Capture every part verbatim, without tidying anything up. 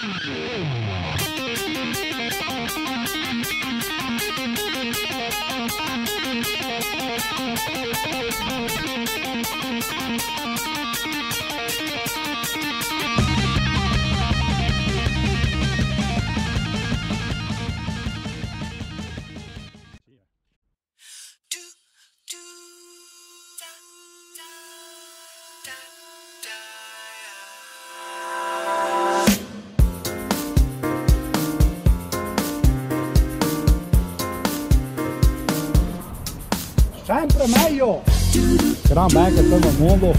Sempre meglio! Gran bel che torna al mondo!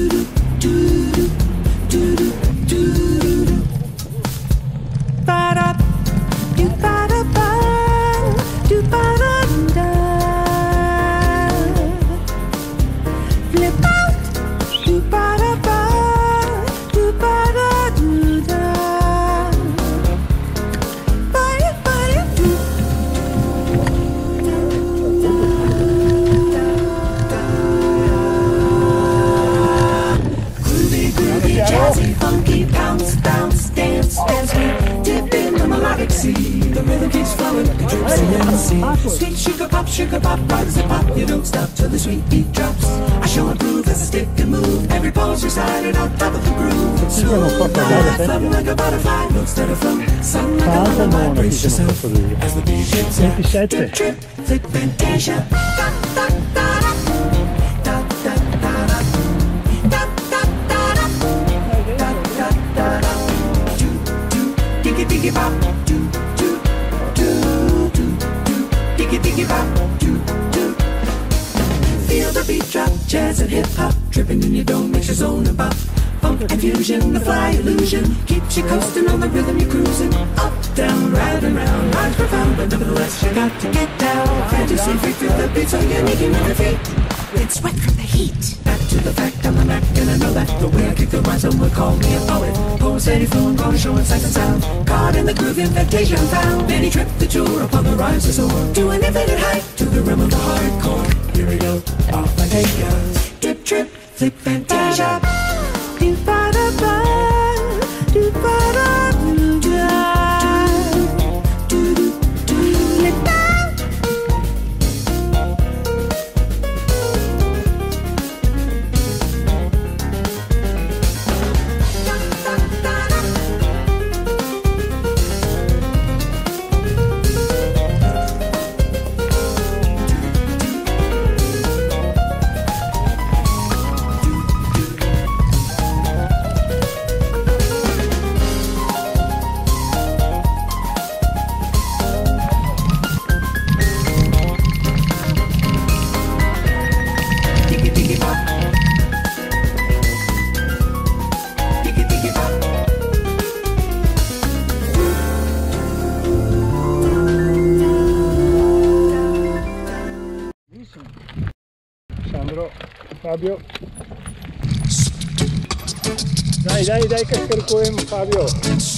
Jazzy, funky, bounce, bounce, dance, dance. We dip in the melodic sea. The rhythm keeps flowing, it drips in the sea. Sweet sugar pop, sugar pop, rise and pop. You don't stop till the sweet beat drops. I show and prove as I stick and move. Every pulse recited on top of the groove. Smooth, flutter like a butterfly, notes that are flow. Sun like a lullaby, brace yourself as the beat hits ya. Dip, trip, flip, fantasia. Da, da, da, da. Da, da, da, da. Diggy bop, do do do do do. Diggy diggy bop, do do. Feel the beat drop, jazz and hip hop, dripping in your dome makes your zone and bop. Funk and fusion, the fly illusion keeps you coasting on the rhythm you're cruising. Up, down, right and round, lines profound, but nevertheless you got to get down. Fantasy freak with the beat so unique in your feet. It's wet from the heat. Back to the fact, I'm a Mac, and I know that the way I kick the rhyme, someone call me a poet. Poem steady flowing, gonna show in sight and sound. Caught in the groove, invitation found. Many trip the tour upon the rhymes to soar. To an infinite height, to the realm of the hardcore. Here we go, off I take ya. Dip, trip, flip, fantasia. Do ba da ba, do ba da do da, do do do, let ba. Sandro, Fabio. Dai, dai, dai che scaricamo Fabio.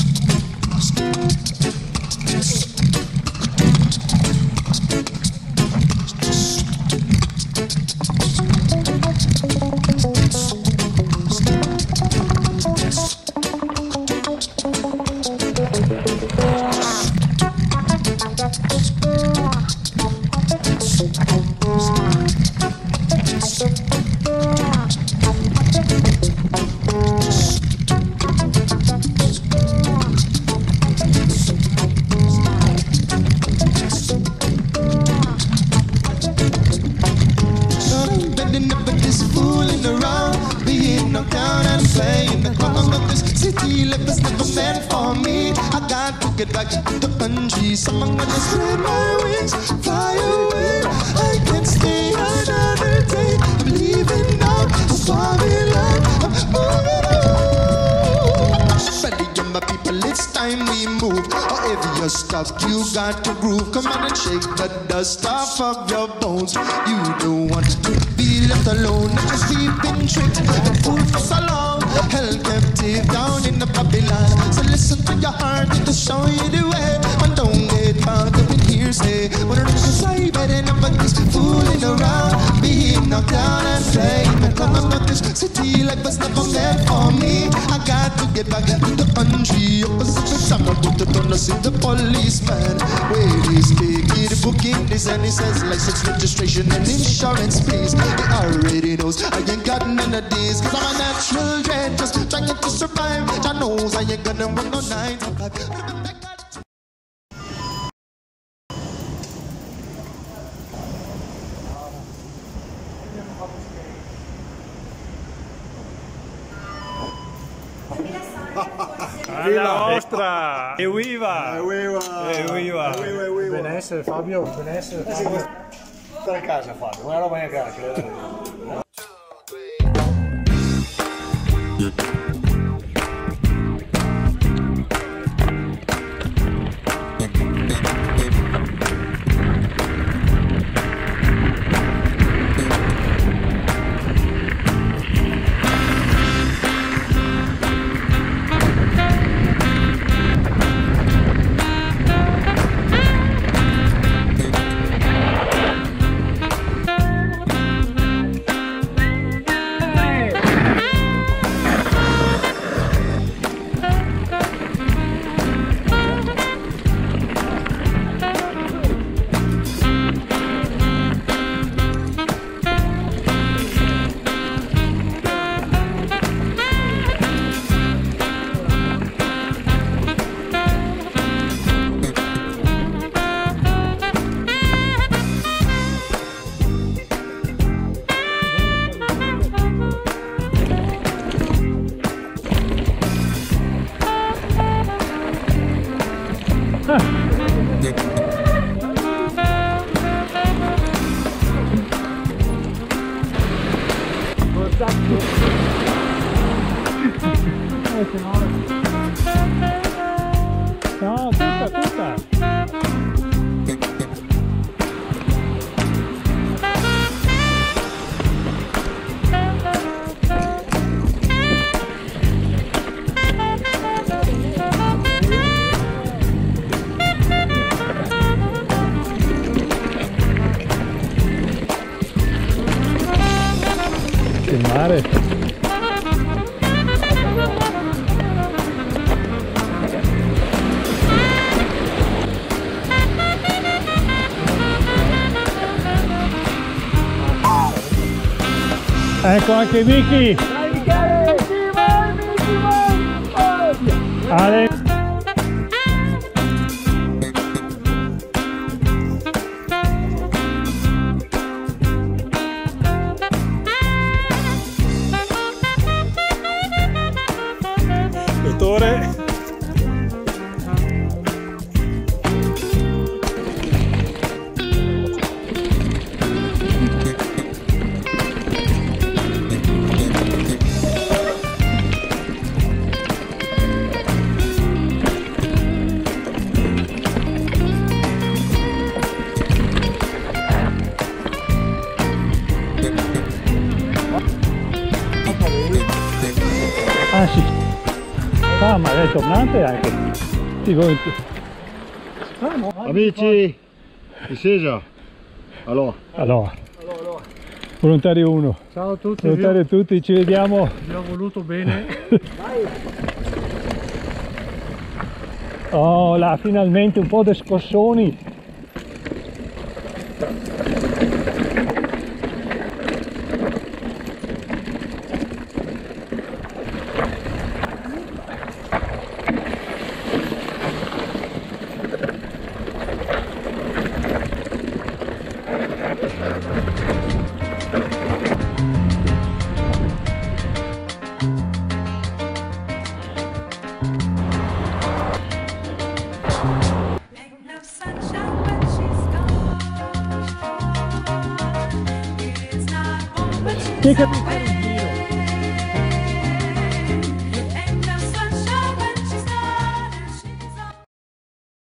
Get back to the country, someone gonna spread my wings, fly away. I can't stay another day. I'm leaving now, I'm falling out, I'm moving on. Ready, my people, it's time we move. Or if you're stuck, you got to groove. Come on and shake the dust off of your bones. You don't want to be left alone, because we've been tricked and fooled for so long. Held captive down in the Babylon. So listen to your heart, it'll show you the way. And don't get caught up in hearsay. When it's society, better nobody's fooling around. Being knocked down and playing the clown of this city like was never meant for me. I got to get back to the country. Opposite to turn to see the policeman. Wait, he's speaking, booking this, and he says license, registration, and insurance, please. He already knows I ain't got none of these, cause I'm a natural dread, just trying to survive. Jah knows I ain't gonna work no nine to five. Alla vostra! E viva! E viva! E viva! Benessere Fabio, benessere Fabio. Stai a casa Fabio, una roba in casa. No, tutta, tutta! Che mare! Ecco anche Miki! Dai Michele! Ale! Dottore! Ah sì, ah ma è tornante anche. Sì, voi... ah, no. Amici di Sesia, allora. Allora, volontario uno. Ciao a tutti. Volontario a tutti, ci vediamo. Vi ho voluto bene. Oh là, finalmente un po' di scossoni. Che